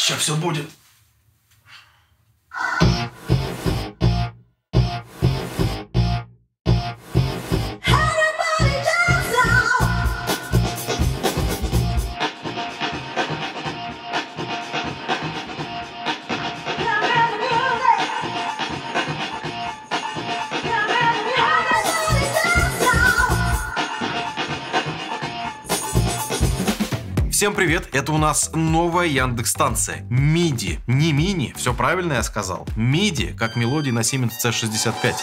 Сейчас все будет. Всем привет, это у нас новая Яндекс-станция MIDI, не мини, все правильно я сказал, MIDI, как мелодии на Siemens C65.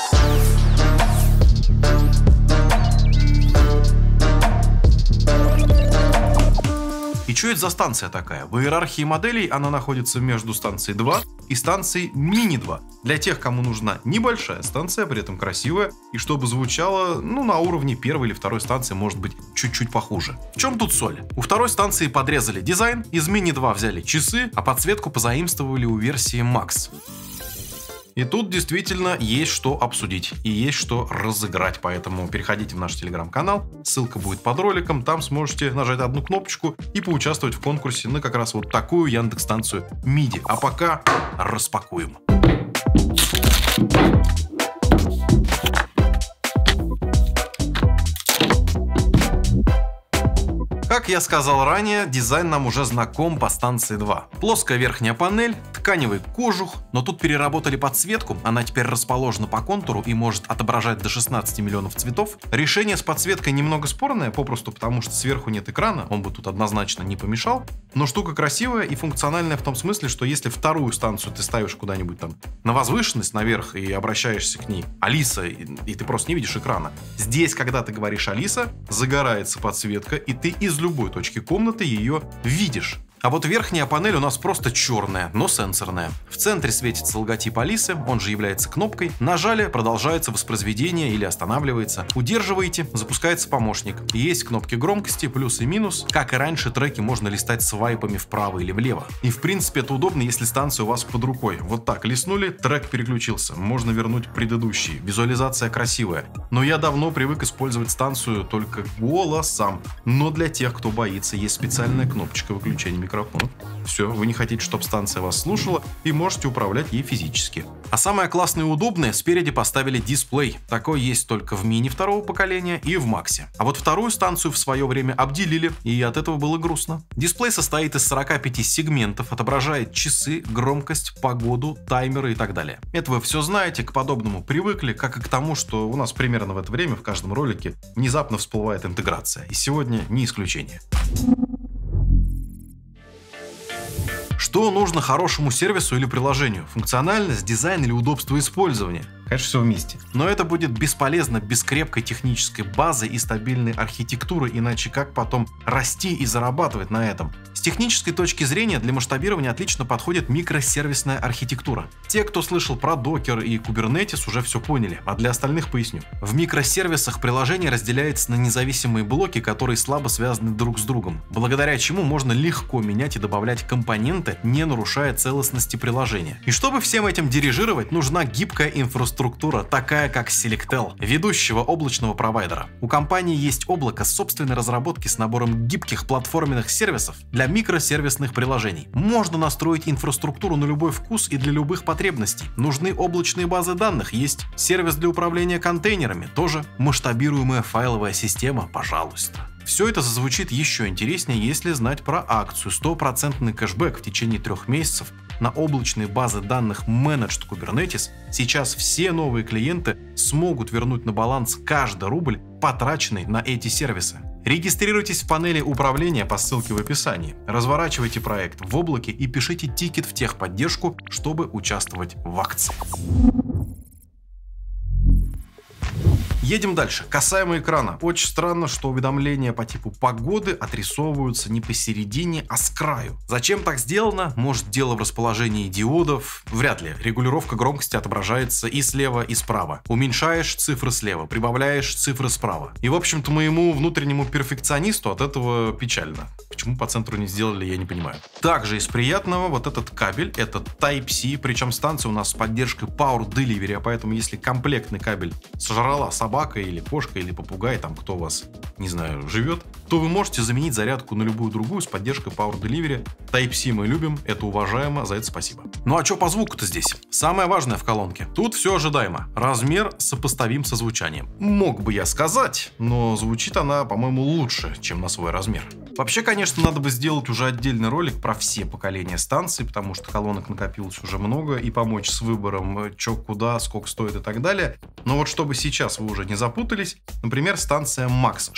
И что это за станция такая? В иерархии моделей она находится между станцией 2 и станцией Mini 2. Для тех, кому нужна небольшая станция, при этом красивая, и чтобы звучало, на уровне первой или второй станции, может быть, чуть-чуть похуже. В чем тут соль? У второй станции подрезали дизайн, из Mini 2 взяли часы, а подсветку позаимствовали у версии Max. И тут действительно есть что обсудить и есть что разыграть, поэтому переходите в наш телеграм-канал, ссылка будет под роликом, там сможете нажать одну кнопочку и поучаствовать в конкурсе на как раз вот такую Яндекс-станцию MIDI. А пока распакуем. Как я сказал ранее, дизайн нам уже знаком по станции 2. Плоская верхняя панель, тканевый кожух, но тут переработали подсветку, она теперь расположена по контуру и может отображать до 16 миллионов цветов. Решение с подсветкой немного спорное, попросту потому что сверху нет экрана, он бы тут однозначно не помешал. Но штука красивая и функциональная в том смысле, что если вторую станцию ты ставишь куда-нибудь там на возвышенность наверх и обращаешься к ней, Алиса, и ты просто не видишь экрана. Здесь, когда ты говоришь Алиса, загорается подсветка, и ты из любой точки комнаты ее видишь. А вот верхняя панель у нас просто черная, но сенсорная. В центре светится логотип Алисы, он же является кнопкой. Нажали, продолжается воспроизведение или останавливается. Удерживаете, запускается помощник. Есть кнопки громкости, плюс и минус. Как и раньше, треки можно листать свайпами вправо или влево. И в принципе это удобно, если станция у вас под рукой. Вот так листнули, трек переключился. Можно вернуть предыдущий. Визуализация красивая. Но я давно привык использовать станцию только голосом. Но для тех, кто боится, есть специальная кнопочка выключения микрофона. Все, вы не хотите, чтобы станция вас слушала, и можете управлять ей физически. А самое классное и удобное, спереди поставили дисплей. Такой есть только в мини второго поколения и в Максе. А вот вторую станцию в свое время обделили, и от этого было грустно. Дисплей состоит из 45 сегментов, отображает часы, громкость, погоду, таймеры и так далее. Это вы все знаете, к подобному привыкли, как и к тому, что у нас примерно в это время в каждом ролике внезапно всплывает интеграция. И сегодня не исключение. Что нужно хорошему сервису или приложению? Функциональность, дизайн или удобство использования? Конечно, все вместе. Но это будет бесполезно без крепкой технической базы и стабильной архитектуры, иначе как потом расти и зарабатывать на этом? С технической точки зрения для масштабирования отлично подходит микросервисная архитектура. Те, кто слышал про Docker и Kubernetes, уже все поняли, а для остальных поясню. В микросервисах приложение разделяется на независимые блоки, которые слабо связаны друг с другом, благодаря чему можно легко менять и добавлять компоненты, не нарушая целостности приложения. И чтобы всем этим дирижировать, нужна гибкая инфраструктура, такая как Selectel, ведущего облачного провайдера. У компании есть облако собственной разработки с набором гибких платформенных сервисов для микросервисных приложений. Можно настроить инфраструктуру на любой вкус и для любых потребностей. Нужны облачные базы данных, есть сервис для управления контейнерами, тоже масштабируемая файловая система, пожалуйста. Все это зазвучит еще интереснее, если знать про акцию 100% кэшбэк в течение 3 месяцев на облачные базы данных Managed Kubernetes. Сейчас все новые клиенты смогут вернуть на баланс каждый рубль, потраченный на эти сервисы. Регистрируйтесь в панели управления по ссылке в описании, разворачивайте проект в облаке и пишите тикет в техподдержку, чтобы участвовать в акции. Едем дальше. Касаемо экрана. Очень странно, что уведомления по типу погоды отрисовываются не посередине, а с краю. Зачем так сделано? Может, дело в расположении диодов? Вряд ли. Регулировка громкости отображается и слева, и справа. Уменьшаешь цифры слева, прибавляешь цифры справа. И, в общем-то, моему внутреннему перфекционисту от этого печально. Почему по центру не сделали, я не понимаю. Также из приятного вот этот кабель, это Type-C, причем станция у нас с поддержкой Power Delivery, поэтому если комплектный кабель сожрала собака, собака или кошка или попугай, там кто у вас, не знаю, живет, то вы можете заменить зарядку на любую другую с поддержкой Power Delivery. Type-C мы любим, это уважаемо, за это спасибо. Ну а что по звуку-то здесь? Самое важное в колонке. Тут все ожидаемо. Размер сопоставим со звучанием. Мог бы я сказать, но звучит она, по-моему, лучше, чем на свой размер. Вообще, конечно, надо бы сделать уже отдельный ролик про все поколения станций, потому что колонок накопилось уже много, и помочь с выбором, что куда, сколько стоит и так далее. Но вот чтобы сейчас вы уже не запутались, например, станция Max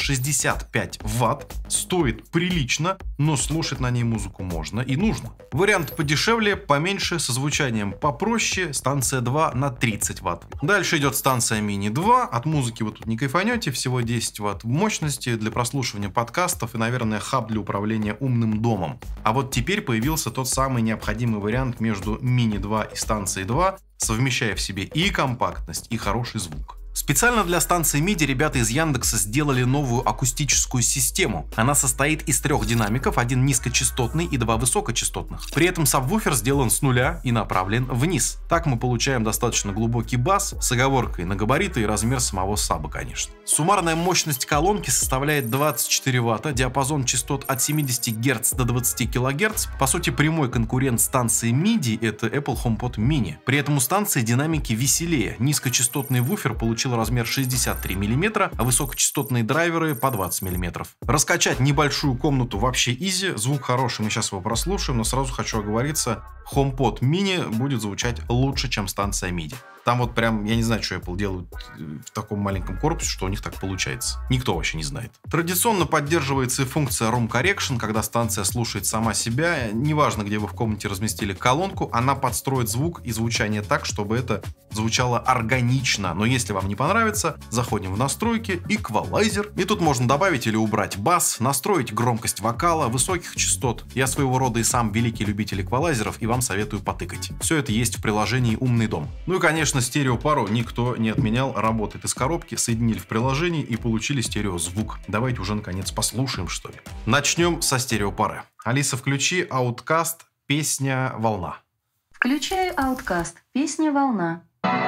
65 Вт стоит прилично, но слушать на ней музыку можно и нужно. Вариант подешевле, поменьше, со звучанием попроще, станция 2 на 30 Вт. Дальше идет станция Mini 2, от музыки вы тут не кайфанете, всего 10 Вт мощности для прослушивания подкастов и, наверное, хаб для управления умным домом. А вот теперь появился тот самый необходимый вариант между Mini 2 и станцией 2, совмещая в себе и компактность, и хороший звук. Специально для станции MIDI ребята из Яндекса сделали новую акустическую систему. Она состоит из 3 динамиков, один низкочастотный и 2 высокочастотных. При этом сабвуфер сделан с нуля и направлен вниз. Так мы получаем достаточно глубокий бас с оговоркой на габариты и размер самого саба, конечно. Суммарная мощность колонки составляет 24 Вт, диапазон частот от 70 Гц до 20 кГц. По сути, прямой конкурент станции MIDI — это Apple HomePod Mini. При этом у станции динамики веселее. Низкочастотный вуфер получил размер 63 мм, а высокочастотные драйверы по 20 мм. Раскачать небольшую комнату вообще изи, звук хороший, мы сейчас его прослушаем, но сразу хочу оговориться, HomePod Mini будет звучать лучше, чем станция MIDI. Там вот прям, я не знаю, что Apple делают в таком маленьком корпусе, что у них так получается. Никто вообще не знает. Традиционно поддерживается и функция Room Correction, когда станция слушает сама себя. Неважно, где вы в комнате разместили колонку, она подстроит звук и звучание так, чтобы это звучало органично. Но если вам не понравится, заходим в настройки, эквалайзер. И тут можно добавить или убрать бас, настроить громкость вокала, высоких частот. Я своего рода и сам великий любитель эквалайзеров, и вам советую потыкать. Все это есть в приложении «Умный дом». Ну и, конечно, стереопару никто не отменял, работает из коробки, соединили в приложении и получили стереозвук. Давайте уже наконец послушаем, что ли. Начнем со стереопары. Алиса, включи Outcast, песня «Волна». Включаю Outcast, песня «Волна».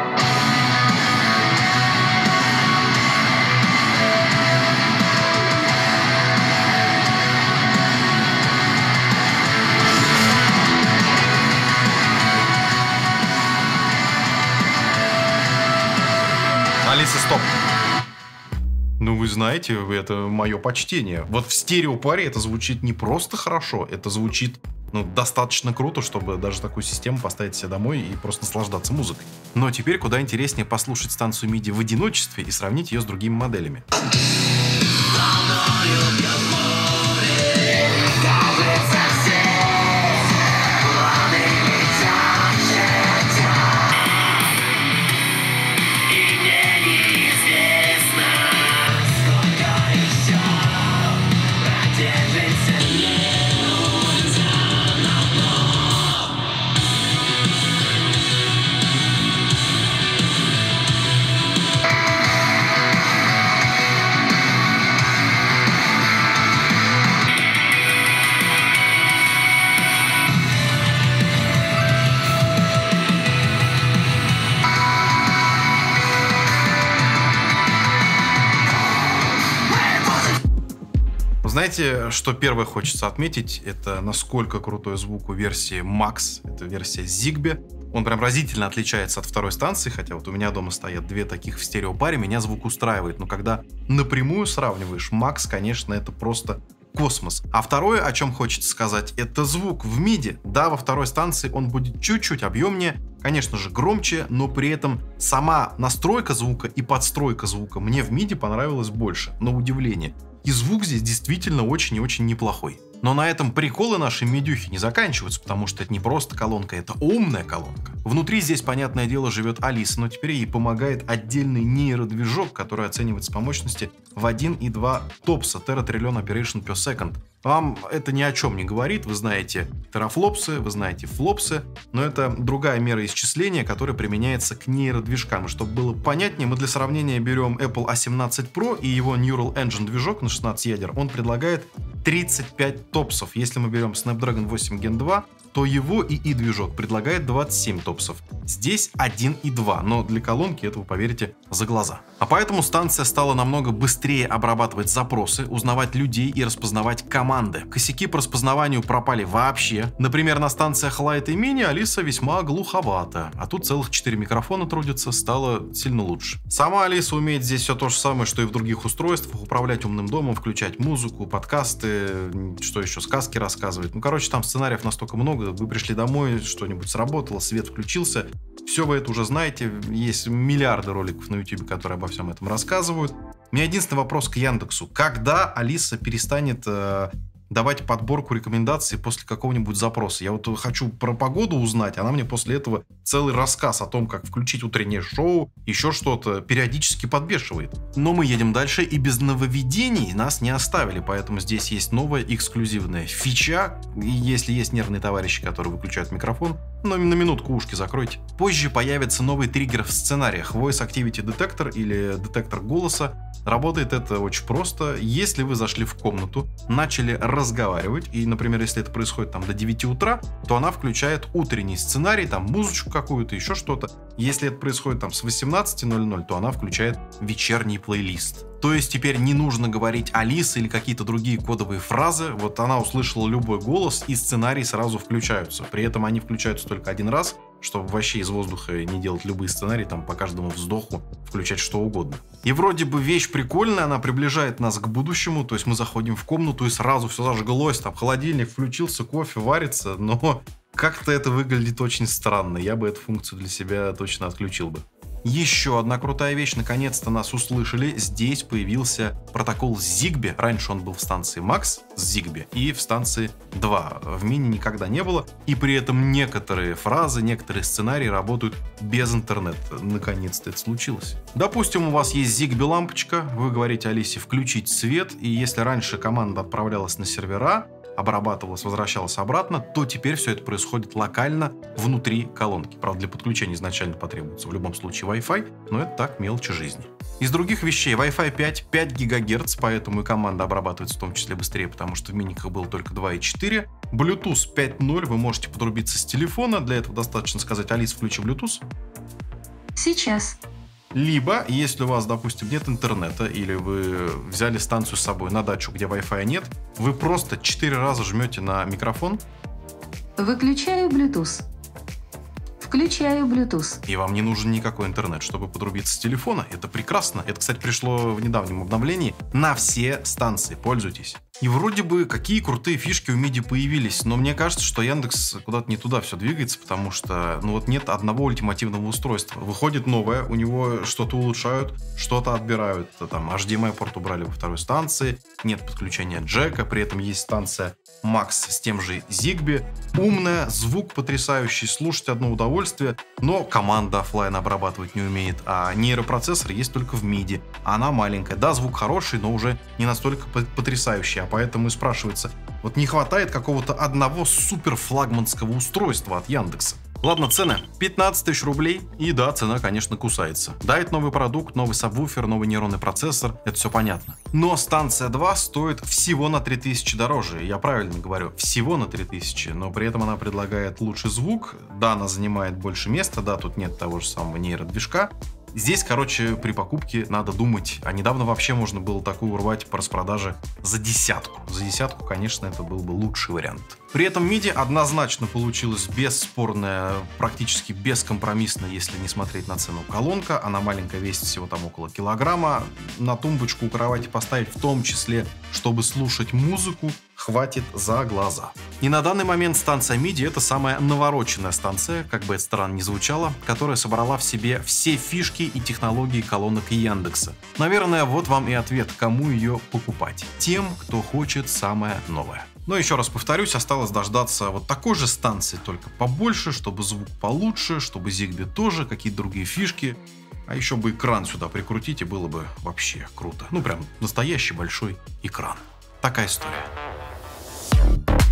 Алиса, стоп. Ну, вы знаете, это мое почтение. Вот в стереопаре это звучит не просто хорошо, это звучит, достаточно круто, чтобы даже такую систему поставить себе домой и просто наслаждаться музыкой. Но теперь куда интереснее послушать станцию MIDI в одиночестве и сравнить ее с другими моделями. Знаете, что первое хочется отметить, это насколько крутой звук у версии Max, это версия Zigbee. Он прям разительно отличается от второй станции, хотя вот у меня дома стоят 2 таких в стереопаре, меня звук устраивает. Но когда напрямую сравниваешь, Max, конечно, это просто космос. А второе, о чем хочется сказать, это звук в MIDI. Да, во второй станции он будет чуть-чуть объемнее, конечно же, громче, но при этом сама настройка звука и подстройка звука мне в MIDI понравилась больше, на удивление. И звук здесь действительно очень и очень неплохой. Но на этом приколы нашей медюхи не заканчиваются, потому что это не просто колонка, это умная колонка. Внутри здесь, понятное дело, живет Алиса, но теперь ей помогает отдельный нейродвижок, который оценивается по мощности в 1,2 топса, Tera-Trillion Operation per Second. Вам это ни о чем не говорит, вы знаете терафлопсы, вы знаете флопсы, но это другая мера исчисления, которая применяется к нейродвижкам. И чтобы было понятнее, мы для сравнения берем Apple A17 Pro и его Neural Engine движок на 16 ядер. Он предлагает 35 топсов. Если мы берем Snapdragon 8 Gen 2, то его ИИ-движок предлагает 27 топсов. Здесь 1,2, но для колонки этого, поверьте, за глаза. А поэтому станция стала намного быстрее обрабатывать запросы, узнавать людей и распознавать команды. Косяки по распознаванию пропали вообще. Например, на станциях Lite и Mini Алиса весьма глуховата, а тут целых 4 микрофона трудятся, стало сильно лучше. Сама Алиса умеет здесь все то же самое, что и в других устройствах: управлять умным домом, включать музыку, подкасты, что еще, сказки рассказывать. Ну, короче, там сценариев настолько много, вы пришли домой, что-нибудь сработало, свет включился. Все вы это уже знаете, есть миллиарды роликов на YouTube, которые обо всем этом рассказывают. У меня единственный вопрос к Яндексу. Когда Алиса перестанет давать подборку рекомендаций после какого-нибудь запроса? Я вот хочу про погоду узнать, она мне после этого целый рассказ о том, как включить утреннее шоу, еще что-то, периодически подбешивает. Но мы едем дальше, и без нововведений нас не оставили, поэтому здесь есть новая эксклюзивная фича. И если есть нервные товарищи, которые выключают микрофон, но на минутку ушки закройте. Позже появится новый триггер в сценариях: Voice Activity Detector или детектор голоса. Работает это очень просто. Если вы зашли в комнату, начали разговаривать, и, например, если это происходит там до 9 утра, то она включает утренний сценарий, там музычку какую-то, еще что-то. Если это происходит там с 18:00, то она включает вечерний плейлист. То есть теперь не нужно говорить Алиса или какие-то другие кодовые фразы. Вот она услышала любой голос, и сценарии сразу включаются. При этом они включаются только один раз, чтобы вообще из воздуха не делать любые сценарии, там по каждому вздоху включать что угодно. И вроде бы вещь прикольная, она приближает нас к будущему, то есть мы заходим в комнату и сразу все зажглось, там холодильник включился, кофе варится, но как-то это выглядит очень странно. Я бы эту функцию для себя точно отключил бы. Еще одна крутая вещь, наконец-то нас услышали. Здесь появился протокол Zigbee. Раньше он был в станции Max с Zigbee и в станции 2. В Mini никогда не было. И при этом некоторые фразы, некоторые сценарии работают без интернета. Наконец-то это случилось. Допустим, у вас есть Zigbee лампочка, вы говорите Алисе включить свет, и если раньше команда отправлялась на сервера, обрабатывалась, возвращалась обратно, то теперь все это происходит локально внутри колонки. Правда, для подключения изначально потребуется в любом случае Wi-Fi, но это так, мелочи жизни. Из других вещей Wi-Fi 5 ГГц, поэтому и команда обрабатывается в том числе быстрее, потому что в миниках было только 2,4. Bluetooth 5.0 вы можете подрубиться с телефона, для этого достаточно сказать: Алиса, включи Bluetooth. Сейчас. Либо, если у вас, допустим, нет интернета, или вы взяли станцию с собой на дачу, где Wi-Fi нет, вы просто 4 раза жмете на микрофон. Выключаю Bluetooth. Включаю Bluetooth. И вам не нужен никакой интернет, чтобы подрубиться с телефона. Это прекрасно. Это, кстати, пришло в недавнем обновлении на все станции. Пользуйтесь. И вроде бы какие крутые фишки у MIDI появились, но мне кажется, что Яндекс куда-то не туда все двигается, потому что, ну вот, нет одного ультимативного устройства. Выходит новое, у него что-то улучшают, что-то отбирают. Там HDMI-порт убрали во второй станции, нет подключения джека, при этом есть станция Max с тем же Zigbee. Умная, звук потрясающий, слушать одно удовольствие, но команда офлайн обрабатывать не умеет, а нейропроцессор есть только в MIDI. Она маленькая. Да, звук хороший, но уже не настолько потрясающий. А поэтому и спрашивается, вот не хватает какого-то одного супер флагманского устройства от Яндекса. Ладно, цены. 15 тысяч рублей. И да, цена, конечно, кусается. Да, это новый продукт, новый сабвуфер, новый нейронный процессор. Это все понятно. Но станция 2 стоит всего на 3000 дороже. Я правильно говорю, всего на 3000. Но при этом она предлагает лучший звук. Да, она занимает больше места. Да, тут нет того же самого нейродвижка. Здесь, короче, при покупке надо думать. А недавно вообще можно было такую урвать по распродаже за десятку. За десятку, конечно, это был бы лучший вариант. При этом MIDI однозначно получилась бесспорная, практически бескомпромиссная, если не смотреть на цену, колонка. Она маленькая, весит всего там около килограмма. На тумбочку у кровати поставить, в том числе, чтобы слушать музыку, хватит за глаза. И на данный момент станция MIDI — это самая навороченная станция, как бы это странно ни звучало, которая собрала в себе все фишки и технологии колонок Яндекса. Наверное, вот вам и ответ, кому ее покупать. Тем, кто хочет самое новое. Но еще раз повторюсь, осталось дождаться вот такой же станции, только побольше, чтобы звук получше, чтобы Zigbee тоже, какие-то другие фишки. А еще бы экран сюда прикрутить, и было бы вообще круто. Ну, прям настоящий большой экран. Такая история.